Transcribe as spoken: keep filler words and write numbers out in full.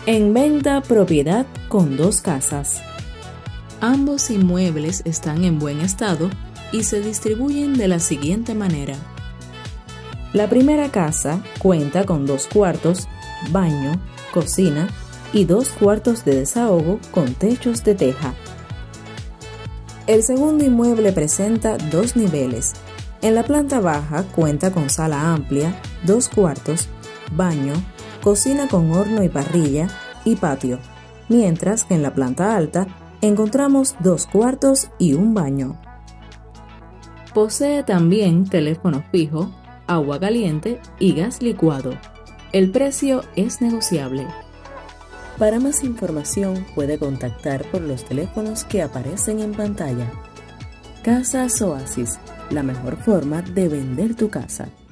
En venta propiedad con dos casas. Ambos inmuebles están en buen estado y se distribuyen de la siguiente manera. La primera casa cuenta con dos cuartos, baño, cocina y dos cuartos de desahogo con techos de teja. El segundo inmueble presenta dos niveles. En la planta baja cuenta con sala amplia, dos cuartos, baño, cocina con horno y parrilla y patio, mientras que en la planta alta encontramos dos cuartos y un baño. Posee también teléfono fijo, agua caliente y gas licuado. El precio es negociable. Para más información puede contactar por los teléfonos que aparecen en pantalla. Casas Oasis, la mejor forma de vender tu casa.